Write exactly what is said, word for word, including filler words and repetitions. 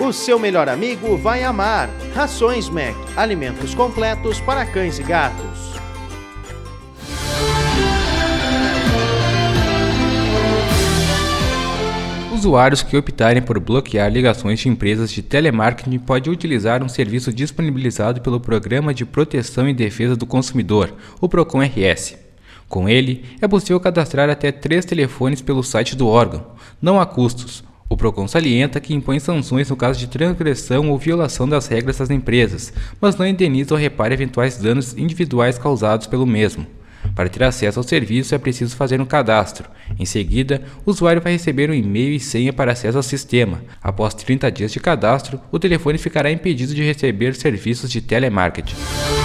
O seu melhor amigo vai amar. Rações Mac, alimentos completos para cães e gatos. Usuários que optarem por bloquear ligações de empresas de telemarketing podem utilizar um serviço disponibilizado pelo Programa de Proteção e Defesa do Consumidor, o Procon R S. Com ele, é possível cadastrar até três telefones pelo site do órgão. Não há custos. O Procon salienta que impõe sanções no caso de transgressão ou violação das regras das empresas, mas não indeniza ou repara eventuais danos individuais causados pelo mesmo. Para ter acesso ao serviço é preciso fazer um cadastro. Em seguida, o usuário vai receber um e-mail e senha para acesso ao sistema. Após trinta dias de cadastro, o telefone ficará impedido de receber serviços de telemarketing.